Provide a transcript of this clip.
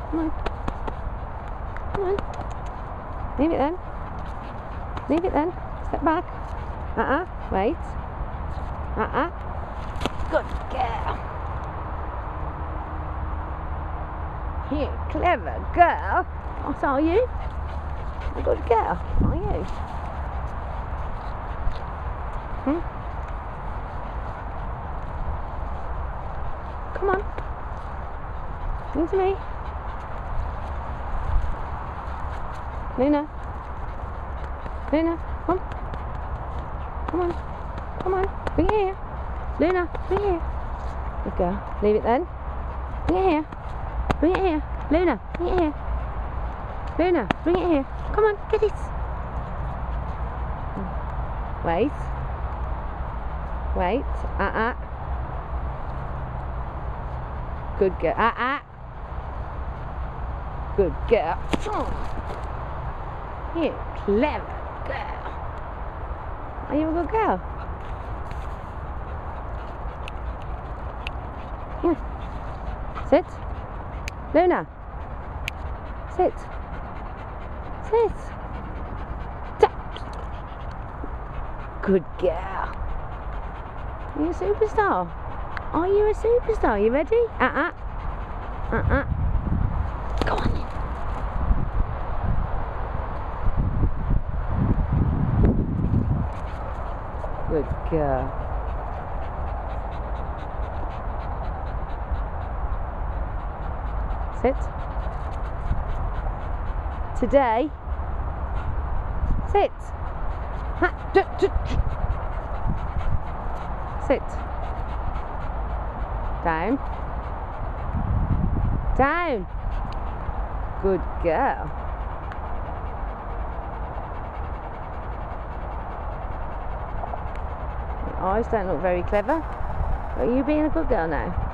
Come on. Come on. Leave it then. Leave it then. Step back. Wait. Good girl. You clever girl. What are you? A good girl, are you? Come on. Come to me. Luna. Luna, come on. Come on. Come on. Bring it here. Luna, bring it here. Good girl. Leave it then. Bring it here. Bring it here. Luna, bring it here. Luna, bring it here. Come on, get it. Wait. Wait. Good girl. Good girl. You clever girl. Are you a good girl? Sit. Luna. Sit. Sit. Good girl. Are you a superstar? Are you a superstar? You ready? Go on then. Good girl. Sit. Today. Sit. Sit. Down. Down. Good girl. Your eyes don't look very clever. Are you being a good girl now?